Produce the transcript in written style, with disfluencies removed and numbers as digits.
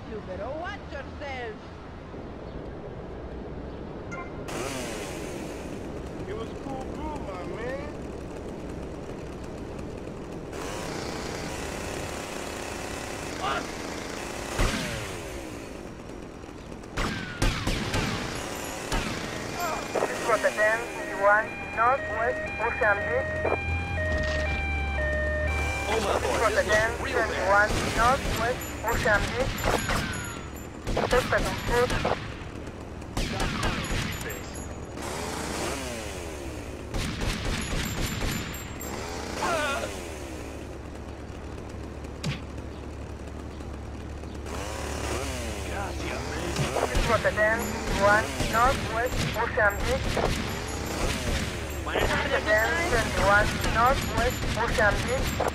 You better watch yourself. It was cool groove, my man. What? Rotterdam, 21, Northwest, Ocean Beach. Oh my boy, this Rotterdam, looks real 21, bad. Northwest, Ocean Beach. Take back on foot. Rotterdam, 21, Northwest, Ocean Beach. Rotterdam, 21, Northwest, Ocean Beach.